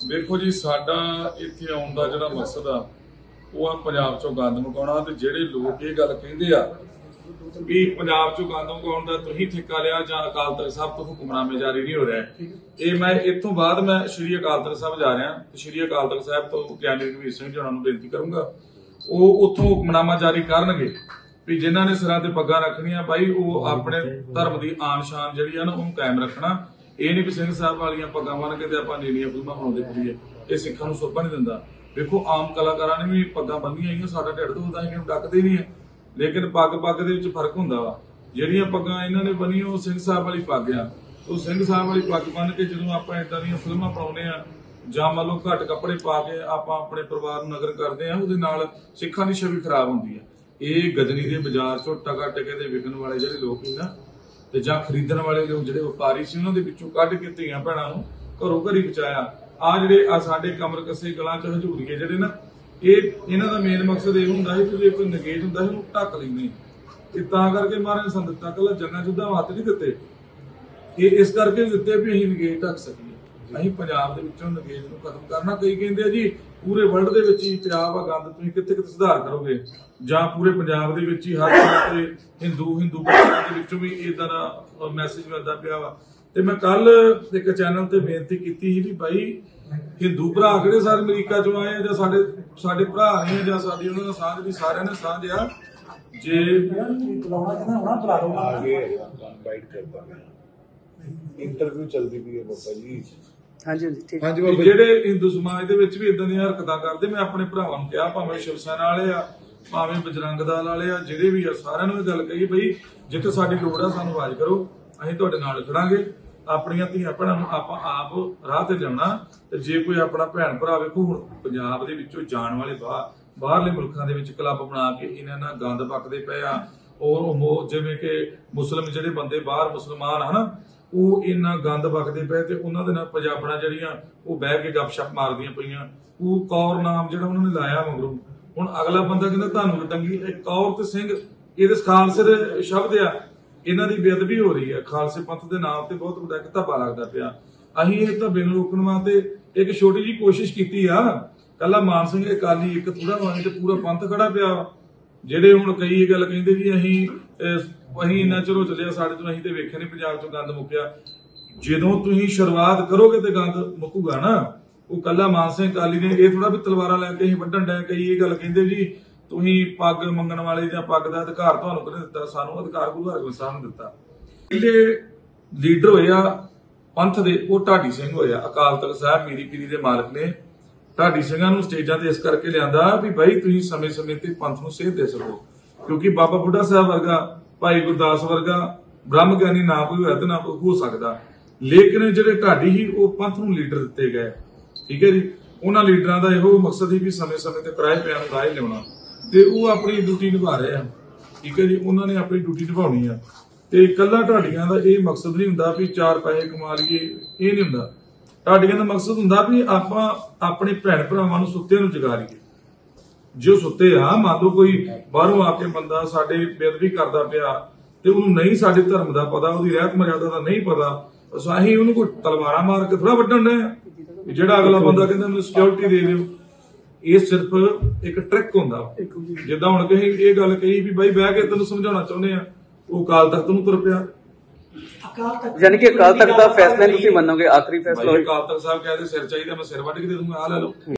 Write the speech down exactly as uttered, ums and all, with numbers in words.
देखो जी, साडा इत्थे आउण दा जिहड़ा मकसद आ ਉਹ ਆ ਪੰਜਾਬ ਚੋਂ ਗੰਦ ਮੁਕਾਉਣਾ। ਤੇ ਜਿਹੜੇ ਲੋਕ ਇਹ ਗੱਲ ਕਹਿੰਦੇ ਆ ਵੀ ਪੰਜਾਬ ਚੋਂ ਗੰਦ ਮੁਕਾਉਣ ਦਾ ਤੁਸੀਂ ਠੇਕਾ ਲਿਆ ਜਾਂ ਅਕਾਲ ਤਖਤ ਸਾਹਿਬ ਤੋਂ ਹੁਕਮਨਾਮੇ ਜਾਰੀ ਨਹੀਂ ਹੋ ਰਿਹਾ, ਇਹ ਮੈਂ ਇੱਥੋਂ ਬਾਅਦ ਮੈਂ ਸ਼੍ਰੀ ਅਕਾਲ ਤਖਤ ਸਾਹਿਬ ਜਾ ਰਿਹਾ ਤੇ ਸ਼੍ਰੀ ਅਕਾਲ ਤਖਤ ਸਾਹਿਬ ਤੋਂ ਗਿਆਨੀ ਰਘਵੀਰ ਸਿੰਘ ਜੀ ਹੋਣਾ ਨੂੰ ਬੇਨਤੀ ਕਰੂੰਗਾ ਉਹ ਉੱਥੋਂ ਹੁਕਮਨਾਮਾ ਜਾਰੀ ਕਰਨਗੇ ਵੀ ਜਿਨ੍ਹਾਂ ਨੇ ਸਿਰਾਂ ਤੇ ਪੱਗਾਂ ਰੱਖਣੀਆਂ ਬਾਈ ਉਹ ਆਪਣੇ ਧਰਮ ਦੀ ਆਨ ਸ਼ਾਨ ਜਿਹੜੀ ਆ ਨਾ ਉਹਨੂੰ ਕਾਇਮ ਰੱਖਣਾ। ਇਹ ਨਹੀਂ ਵੀ ਸਿੰਘ ਸਾਹਿਬ ਵਾਲੀਆਂ ਪੱਗਾਂ ਬੰਨ ਕੇ ਤੇ ਆਪਾਂ ਨੀਲੀਆਂ ਫਿਲਮਾਂ ਬਣਾਉਂਦੇ ਫਿਰੀਏ, ਇਹ ਸਿੱਖਾਂ ਨੂੰ ਸੋਭਾ ਨਹੀਂ ਦਿੰਦਾ। देखो आम कलाकारां ने भी पग्गां बन्नियां होईयां, साडा ढिड दुखदा है कि डकदे नहीं है, लेकिन पग पग दे विच फर्क हुंदा वा। जिहड़ियां पग्गां इन्हां ने बन्नियां ओह सिंह साहब वाली पग आ, ओह सिंह साहब वाली पग बन के जदों आपां इदां दीयां फिल्मां बनाउने आ जां मान लो घट कपड़े पा के आपां अपने परिवार नूं नगर करदे आ, ਉਹਦੇ ਨਾਲ सिखां दी छवि खराब हुंदी है। ਇਹ गजनी दे बाजार चों टका टके दे विकण वाले ਜਿਹੜੇ ਲੋਕ ਹੀ ਨਾ ਤੇ ਜਾਂ ਖਰੀਦਣ ਵਾਲੇ ਲੋਕ ਜਿਹੜੇ ਵਪਾਰੀ ਸੀ ਉਹਨਾਂ ਦੇ ਵਿੱਚੋਂ ਕੱਢ ਕੇ ਧੀਆਂ ਭੈਣਾਂ ਨੂੰ ਘਰੋਂ ਘਰੀ ਬਚਾਇਆ। आ जिहड़े आ साडे कमर कसे गलां च हजूरीए जिहड़े ना ਇਹ ਇਹਨਾਂ ਦਾ ਮੇਨ ਮਕਸਦ ਇਹ ਹੁੰਦਾ ਹੈ ਕਿ ਜੇ ਕੋਈ ਨਗੇਜ ਹੁੰਦਾ ਹੈ ਉਹਨੂੰ ਢੱਕ ਲੈਂਦੇ ਕਿ ਤਾਂ ਕਰਕੇ ਮਹਾਰਾਜ ਨੇ ਸਾਨੂੰ ਦਿੱਤਾ ਕੱਲਾ ਜੰਗਾਂ ਜੁੱਧਾਂ ਵਾਸਤੇ ਨਹੀਂ ਦਿੱਤੇ, ਇਹ ਇਸ ਕਰਕੇ ਦਿੱਤੇ ਵੀ ਅਸੀਂ ਨਗੇਜ ਢੱਕ ਸਕੀਏ। ਅਸੀਂ ਪੰਜਾਬ ਦੇ ਵਿੱਚੋਂ ਨਗੇਜ ਨੂੰ ਖਤਮ ਕਰਨਾ। ਕਈ ਕਹਿੰਦੇ ਆ ਜੀ ਪੂਰੇ ਵਰਲਡ ਦੇ ਵਿੱਚ ਹੀ ਪਿਆ ਵਾ ਗੰਦ, ਤੁਸੀਂ ਕਿੱਥੇ ਕਿੱਥੇ ਸੁਧਾਰ ਕਰੋਗੇ, ਜਾਂ ਪੂਰੇ ਪੰਜਾਬ ਦੇ ਵਿੱਚ ਹੀ ਹਰ ਥਾਂ ਤੇ ਹਿੰਦੂ ਹਿੰਦੂ ਬੱਚਿਆਂ ਦੇ ਵਿੱਚੋਂ ਵੀ ਇਦਾਂ ਦਾ ਮੈਸੇਜ ਮਿਲਦਾ ਪਿਆ ਵਾ। ਤੇ ਮੈਂ ਕੱਲ ਇੱਕ ਚੈਨਲ ਤੇ ਬੇਨਤੀ ਕੀਤੀ ਸੀ ਵੀ ਭਾਈ ਹਿੰਦੂ ਭਰਾ ਕਿਹੜੇ ਸਾਰੇ ਅਮਰੀਕਾ ਚੋਂ ਆਏ ਆ ਜਾਂ ਸਾਡੇ ਸਾਡੇ ਭਰਾ ਨੇ ਜਾਂ ਸਾਡੀ ਉਹਨਾਂ ਨਾਲ ਸਾਂਝ ਦੀ ਸਾਰਿਆਂ ਨੇ ਸਾਂਝ ਆ। ਜੇ ਇੰਟਰਵਿਊ ਚੱਲਦੀ ਪਈ ਹੈ ਬਾਬਾ ਜੀ, ਹਾਂਜੀ ਠੀਕ ਹਾਂਜੀ ਬਾਬਾ, ਜਿਹੜੇ ਹਿੰਦੂ ਸਮਾਜ ਦੇ ਵਿੱਚ ਵੀ ਇਦਾਂ ਦੀਆਂ ਹਰਕਤਾਂ ਕਰਦੇ, ਮੈਂ ਆਪਣੇ ਭਰਾਵਾਂ ਨੂੰ ਕਿਹਾ ਭਾਵੇਂ ਸ਼ਿਵ ਸੈਨਾ ਵਾਲੇ ਆ ਭਾਵੇਂ ਬਜਰੰਗ ਦਲ ਵਾਲੇ ਆ ਜਿਹੜੇ ਵੀ ਆ ਸਾਰਿਆਂ ਨੂੰ ਇਹ ਗੱਲ ਕਹੀ ਬਈ ਜਿੱਥੇ ਸਾਡੀ ਲੋੜ ਆ ਸਾਨੂੰ ਆਵਾਜ਼ ਕਰੋ, ਅਸੀਂ ਤੁਹਾਡੇ ਨਾਲ ਖੜਾਂਗੇ। ਆਪਣੀਆਂ ਧੀਆਂ ਭੈਣਾਂ ਨੂੰ ਆਪਾਂ ਆਪ ਰਾਹ ਤੇ ਲਿਆਉਣਾ। ਤੇ ਜੇ ਕੋਈ ਆਪਣਾ ਭੈਣ ਭਰਾ ਵੇਖੋ ਹੁਣ ਪੰਜਾਬ ਦੇ ਵਿੱਚੋਂ ਜਾਣ ਵਾਲੇ ਬਾਹਰ ਬਾਹਰਲੇ ਮੁਲਕਾਂ ਦੇ ਵਿੱਚ ਕਲੱਬ ਬਣਾ ਕੇ ਇਹਨਾਂ ਨਾਲ ਗੰਦ ਪੱਕਦੇ ਪਏ ਆ, ਔਰ ਜਿਵੇਂ ਕਿ ਮੁਸਲਮ ਜਿਹੜੇ ਬੰਦੇ ਬਾਹਰ ਮੁਸਲਮਾਨ ਹਨਾ ਉਹ ਇੰਨਾ ਗੰਦ ਪੱਕਦੇ ਪਏ ਤੇ ਉਹਨਾਂ ਦੇ ਨਾਲ ਪੰਜਾਬਣਾਂ ਜਿਹੜੀਆਂ ਉਹ ਬਹਿ ਕੇ ਗੱਪਸ਼ਪ ਮਾਰਦੀਆਂ ਪਈਆਂ। ਉਹ ਕੌਰ ਨਾਮ ਜਿਹੜਾ ਉਹਨਾਂ ਨੇ ਲਾਇਆ ਮਗਰੋਂ, ਹੁਣ ਅਗਲਾ ਬੰਦਾ ਕਹਿੰਦਾ ਤੁਹਾਨੂੰ ਟੰਗੀ ਕੌਰ ਤੇ ਸਿੰਘ ਇਹਦੇ ਖਾਲਸੇ ਦੇ ਸ਼ਬਦ ਆ, ਇਹਨਾਂ ਦੀ ਬੇਅਦਬੀ ਹੋ ਰਹੀ ਹੈ। ਖਾਲਸੇ ਪੰਥ ਦੇ ਨਾਮ ਤੇ ਬਹੁਤ ਵੱਡਾ ਇੱਕ ਧੱਬਾ ਲੱਗਦਾ ਪਿਆ। ਅਸੀਂ ਇਹ ਧੱਬੇ ਨੂੰ ਰੋਕਣ ਵਾਸਤੇ ਇੱਕ ਛੋਟੀ ਜਿਹੀ ਕੋਸ਼ਿਸ਼ ਕੀਤੀ ਆ। ਕੱਲਾ ਮਾਨ ਸਿੰਘ ਅਕਾਲੀ ਇੱਕ ਥੋੜਾ ਵਾਂਗ ਤੇ ਪੂਰਾ ਪੰਥ ਖੜਾ ਪਿਆ। ਜਿਹੜੇ ਹੁਣ ਕਈ ਇਹ ਗੱਲ ਕਹਿੰਦੇ ਜੀ ਅਸੀਂ ਅਸੀਂ ਇੰਨਾ ਚਿਰੋਂ ਚੱਲਿਆ ਸਾਡੇ ਤੋਂ ਅਸੀਂ ਤੇ ਵੇਖਿਆ ਨਹੀਂ ਪੰਜਾਬ ਚੋਂ ਗੰਦ ਮੁੱਕਿਆ। ਜਦੋਂ ਤੁਸੀਂ ਸ਼ੁਰੂਆਤ ਕਰੋਗੇ ਤੇ ਗੰਦ ਮੁੱਕੂਗਾ ਨਾ। ਉਹ ਕੱਲਾ ਮਾਨ ਸਿੰਘ ਅਕਾਲੀ ਨੇ ਇਹ ਥੋੜਾ ਵੀ ਤਲਵਾਰਾਂ ਲੈ ਕੇ ਅਸੀਂ ਵੱਢਣ ਡੈ। ਕਈ ਇਹ ਗੱਲ ਕਹਿੰਦੇ ਜੀ ਤੁਸੀਂ ਪੱਗ ਮੰਗਣ ਵਾਲੇ ਜਾਂ ਪੱਗ ਦਾ ਅਧਿਕਾਰ ਤੁਹਾਨੂੰ ਕਿਹਨੇ ਦਿੱਤਾ, ਸਾਨੂੰ ਅਧਿਕਾਰ ਗੁਰੂ ਹਰਗੋਬਿੰਦ ਸਾਹਿਬ ਨੇ ਦਿੱਤਾ। ਪਹਿਲੇ ਲੀਡਰ ਹੋਏ ਆ ਪੰਥ ਦੇ ਉਹ ਢਾਡੀ ਸਿੰਘ ਹੋਇਆ। ਅਕਾਲ ਤਖਤ ਸਾਹਿਬ ਮੀਰੀ ਪੀਰੀ ਦੇ ਮਾਲਕ ਨੇ ਢਾਡੀ ਸਿੰਘਾਂ ਨੂੰ ਸਟੇਜਾਂ ਤੇ ਇਸ ਕਰਕੇ ਲਿਆਂਦਾ ਵੀ ਬਾਈ ਤੁਸੀਂ ਸਮੇਂ ਸਮੇਂ ਤੇ ਪੰਥ ਨੂੰ ਸੇਧ ਦੇ ਸਕੋ, ਕਿਉਂਕਿ ਬਾਬਾ ਬੁੱਢਾ ਸਾਹਿਬ ਵਰਗਾ ਭਾਈ ਗੁਰਦਾਸ ਵਰਗਾ ਬ੍ਰਹਮ ਗਿਆਨੀ ਨਾ ਕੋਈ ਹੋਇਆ ਤੇ ਨਾ ਕੋਈ ਹੋ ਸਕਦਾ। ਲੇਕਿਨ ਜਿਹੜੇ ਢਾਡੀ ਸੀ ਉਹ ਪੰਥ ਨੂੰ ਲੀਡਰ ਦਿੱਤੇ ਗਏ, ਠੀਕ ਹੈ ਜੀ। ਉਹਨਾਂ ਲੀਡਰਾਂ ਦਾ ਇਹੋ ਮਕਸਦ ਸੀ ਵੀ ਸਮੇਂ ਸਮੇਂ ਤੇ ਕਿਰਾਏ ਪਿਆਂ ਨੂੰ ਰਾਹ ਲਿਆਉਣਾ ਤੇ ਉਹ ਆਪਣੀ ਡਿਊਟੀ ਨਿਭਾ ਰਹੇ ਆ, ਠੀਕ ਹੈ ਜੀ। ਉਹਨਾਂ ਨੇ ਆਪਣੀ ਡਿਊਟੀ ਨਿਭਾਉਣੀ ਆ ਤੇ ਇਕੱਲਾ ਢਾਡੀਆਂ ਦਾ ਇਹ ਮਕਸਦ ਨਹੀਂ ਹੁੰਦਾ ਵੀ ਚਾਰ ਪੈਸੇ ਕਮਾ ਲਈਏ, ਇਹ ਨਹੀਂ ਹੁੰਦਾ। ਢਾਡੀਆਂ ਦਾ ਮਕਸਦ ਹੁੰਦਾ ਵੀ ਆਪਾਂ ਆਪਣੇ ਭੈਣ ਭਰਾਵਾਂ ਨੂੰ ਸੁੱਤੇ ਨੂੰ ਜਗਾ ਲਈਏ। ਜੋ ਸੁੱਤੇ ਆ, ਮੰਨ ਲਓ ਕੋਈ ਬਾਹਰੋਂ ਆ ਕੇ ਬੰਦਾ ਸਾਡੇ ਬੇਅਦਬੀ ਕਰਦਾ ਪਿਆ ਤੇ ਉਹਨੂੰ ਨਹੀਂ ਸਾਡੇ ਧਰਮ ਦਾ ਪਤਾ, ਉਹਦੀ ਰਹਿਤ ਮਰਿਆਦਾ ਦਾ ਨਹੀਂ ਪਤਾ, ਅਸੀਂ ਉਹਨੂੰ ਕੋਈ ਤਲਵਾਰਾਂ ਮਾਰ ਕੇ ਥੋੜਾ ਵੱਢਣ ਡਏ ਆ। ਜਿਹੜਾ ਅਗਲਾ ਬੰਦਾ ਕਹਿੰਦਾ ਮੈਨੂੰ ਸਿਕਿਉਰਿਟੀ ਦੇ ਦਿਓ, ਇਹ ਸਿਰਫ ਇੱਕ ਟ੍ਰਿਕ ਹੁੰਦਾ। ਜਿੱਦਾਂ ਹੁਣ ਕਹੀ ਇਹ ਗੱਲ ਕਹੀ ਵੀ ਬਾਈ ਬਹਿ ਕੇ ਤੈਨੂੰ ਸਮਝਾਉਣਾ ਚਾਹੁੰਦੇ ਆ, ਉਹ ਅਕਾਲ ਤਖਤ ਨੂੰ ਤੁਰ ਪਿਆ। ਯਾਨੀ ਕਿ ਅਕਾਲ ਤਖਤ ਦਾ ਫੈਸਲਾ ਤੁਸੀਂ ਮੰਨੋਗੇ ਆਖਰੀ ਫੈਸਲਾ? ਅਕਾਲ ਤਖਤ ਸਾਹਿਬ ਕਹਿੰਦੇ ਸਿਰ ਚਾਹੀਦਾ, ਮੈਂ ਸਿਰ ਵੱਢ ਕੇ ਦੇ ਦੂੰਗਾ, ਆ ਲੈ ਲਓ।